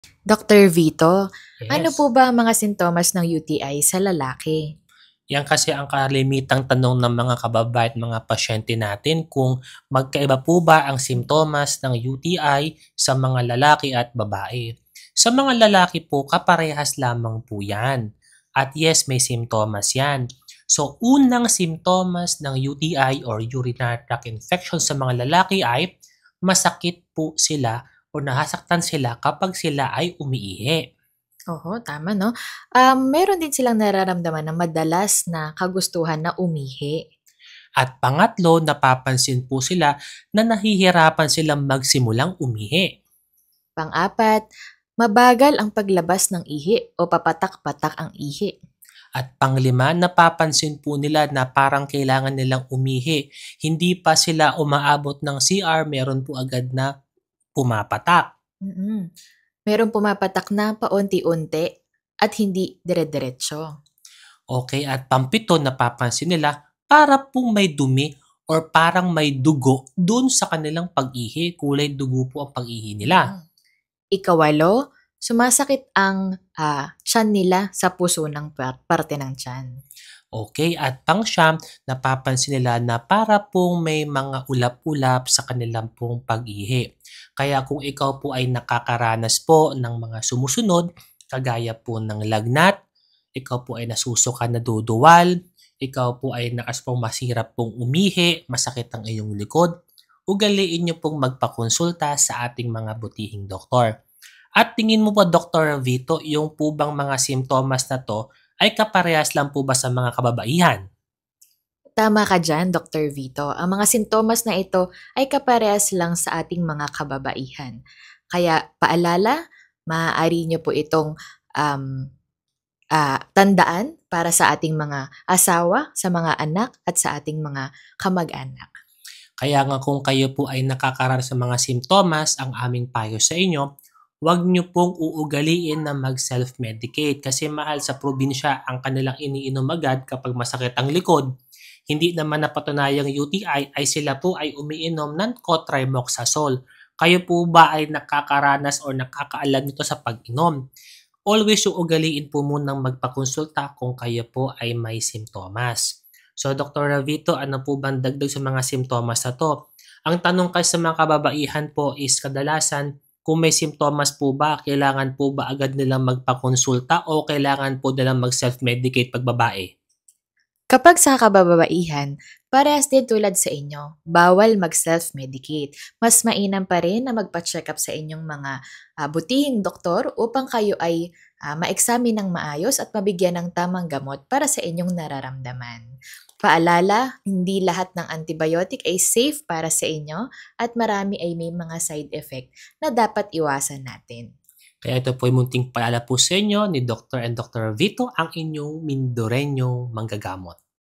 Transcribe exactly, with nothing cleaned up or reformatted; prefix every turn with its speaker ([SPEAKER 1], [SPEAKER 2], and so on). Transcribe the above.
[SPEAKER 1] Doctor Vito, ano po
[SPEAKER 2] Yes.
[SPEAKER 1] ba ang mga sintomas ng U T I sa lalaki?
[SPEAKER 2] Yan kasi ang kalimitang tanong ng mga kababayan at mga pasyente natin kung magkaiba po ba ang simptomas ng U T I sa mga lalaki at babae. Sa mga lalaki po, kaparehas lamang po yan. At yes, may simptomas yan. So, unang simptomas ng U T I or urinary tract infection sa mga lalaki ay masakit po sila o nasasaktan sila kapag sila ay umiihi.
[SPEAKER 1] Oo, tama 'no. Um, meron din silang nararamdaman na madalas na kagustuhan na umihi.
[SPEAKER 2] At pangatlo, napapansin po sila na nahihirapan silang magsimulang umihi.
[SPEAKER 1] Pang-apat, mabagal ang paglabas ng ihi o papatak-patak ang ihi.
[SPEAKER 2] At panglima, napapansin po nila na parang kailangan nilang umihi. Hindi pa sila umaabot ng C R, meron po agad na pumapatak.
[SPEAKER 1] Mm. Merong pumapatak na paunti-unti at hindi dire-diretso.
[SPEAKER 2] Okay, at pampito, napapansin nila para pong may dumi or parang may dugo dun sa kanilang pag-ihi. Kulay dugo po ang pag-ihi nila.
[SPEAKER 1] Mm. Ikawalo, sumasakit ang ah, tiyan nila sa puso ng par- parte ng tiyan.
[SPEAKER 2] Okay, at pangsyam, napapansin nila na para pong may mga ulap-ulap sa kanilang pong pag-ihi. Kaya kung ikaw po ay nakakaranas po ng mga sumusunod, kagaya po ng lagnat, ikaw po ay nasusuka na duduwal, ikaw po ay nakas pong masirap pong umihi, masakit ang iyong likod, ugaliin niyo pong magpakonsulta sa ating mga butihing doktor. At tingin mo po, Doctor Vito, yung po bang mga simptomas na 'to ay kaparehas lang po ba sa mga kababaihan?
[SPEAKER 1] Tama ka dyan, Doctor Vito. Ang mga sintomas na ito ay kaparehas lang sa ating mga kababaihan. Kaya paalala, maaari niyo po itong um, ah, tandaan para sa ating mga asawa, sa mga anak, at sa ating mga kamag-anak.
[SPEAKER 2] Kaya nga kung kayo po ay nakakaranas sa mga simptomas, ang aming payo sa inyo, huwag niyo pong uugaliin na mag-self-medicate kasi mahal sa probinsya ang kanilang iniinom agad kapag masakit ang likod. Hindi naman napatunayang U T I ay sila po ay umiinom ng cotrimoxazole. Kayo po ba ay nakakaranas o nakakaalam nito sa pag-inom? Always yung ugaliin po munang magpakonsulta kung kayo po ay may simptomas. So, Doctor Ravito, ano po bang dagdag sa mga simptomas na 'to? Ang tanong kasi sa mga kababaihan po is kadalasan kung may simptomas po ba, kailangan po ba agad nilang magpakonsulta o kailangan po nilang mag-self-medicate 'pag babae?
[SPEAKER 1] Kapag sa kababaihan, parehas din tulad sa inyo, bawal mag-self-medicate. Mas mainam pa rin na magpa-check up sa inyong mga ah, butihing doktor upang kayo ay ah, ma-examine ng maayos at mabigyan ng tamang gamot para sa inyong nararamdaman. Paalala, hindi lahat ng antibiotic ay safe para sa inyo at marami ay may mga side effect na dapat iwasan natin.
[SPEAKER 2] Kaya ito po ay munting paalala po sa inyo ni Doctor and Doctor Vito, ang inyong Mindoreño manggagamot.